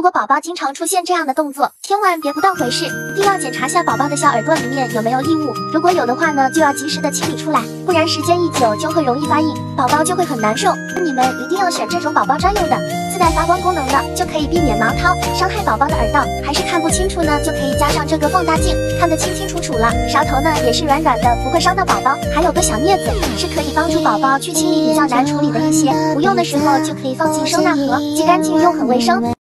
果宝宝经常出现这样的动作，千万别不当回事，一定要检查下宝宝的小耳朵里面有没有异物，如果有的话呢，就要及时的清理出来，不然时间一久就会容易发硬，宝宝就会很难受。你们一定要选这种宝宝专用的，自带发光功能的，就可以避免毛掏伤害宝宝的耳道。还是看不清楚呢，就可以加上这个放大镜，看得清清楚楚了。勺头呢也是软软的，不会伤到宝宝，还有个小镊子，是可以帮助宝宝去清理比较难处理的一些，不用的时候就可以放进收纳盒，既干净又很卫生。